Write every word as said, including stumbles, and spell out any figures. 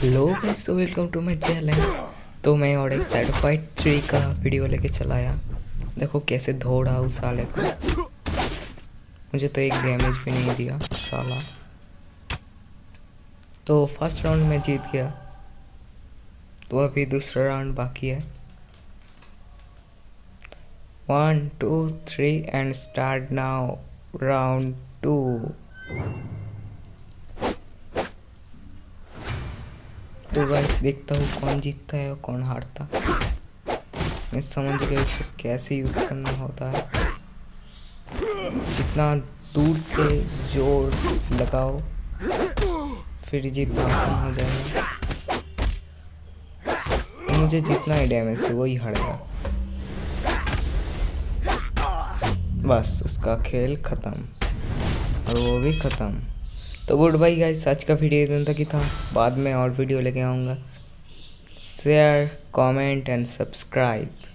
Hello guys, so welcome to my channel. तो मैं और एक साइड फाइट थ्री का वीडियो लेके चला आया। देखो कैसे दौड़ा उस साले को, मुझे तो एक डैमेज भी नहीं दिया साला। तो फर्स्ट राउंड में जीत गया, तो अभी दूसरा राउंड बाकी है। One two three and start now round two. तो गाइस देखता हूँ कौन जीतता है और कौन हारता। मैं समझ गया इसे कैसे यूज़ करना होता है। जितना दूर से जोर लगाओ फिर जितना आसान हो जाएगा। मुझे जितना ही डैमेज दे वही हारेगा। बस उसका खेल ख़त्म और वो भी ख़त्म। तो गुड बाय गाइस, आज का वीडियो इतना तक ही था। बाद में और वीडियो लेके आऊँगा। Share, comment and subscribe.